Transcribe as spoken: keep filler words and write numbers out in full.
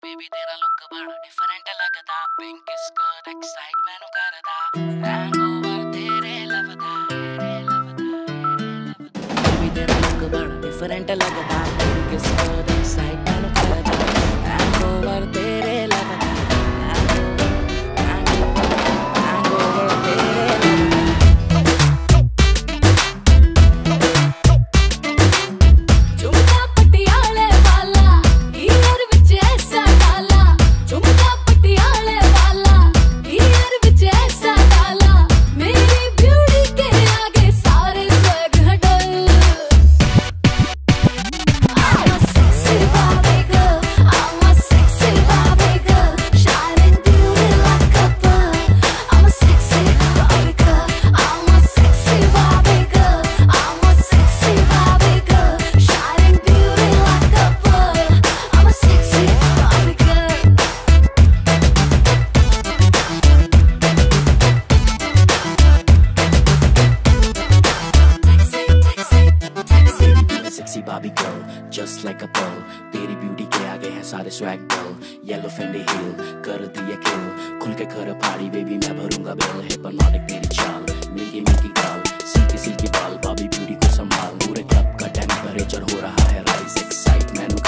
Baby तेरा look बड़ा different लगदा, पिंक स्कर्ट एक्साइट मैनू करदा, हैंगओवर तेरे लवदा, बेबी तेरा लुक बड़ा डिफरेंट लगदा, पिंक स्कर्ट एक्साइट मैनू करदा, हैंगओवर तेरे लवदा, हैंगओवर हैंगओवर तेरे झुमका पटियाले वाला ईयर विच ऐसा डाला, झुमका पटियाले वाला ईयर विच ऐसा डाला, मेरी ब्यूटी के आगे सारे स्वैग हटल। I'm a sexy Barbie girl, I'm a sexy Barbie girl, shining beauty like a pearl. I'm a sexy Barbie girl, I'm a sexy Barbie girl, I'm a sexy Barbie girl, shining beauty like a pearl. I'm a sexy Barbie girl. Sexy Barbie girl, just like a pearl. तेरी beauty के आगे हैं सारे swag girl, yellow Fendi heel कर दिया किल, खुल के कर पार्टी बेबी मैं भरूंगा बिल, हिप्नोटिक तेरी चाल, मिल्की मिल्की गाल, सिल्की सिल्की बाल, बॉबी ब्यूटी को संभाल, पूरे क्लब का टेम्परेचर हो रहा है राइज, एक्साइट मैनू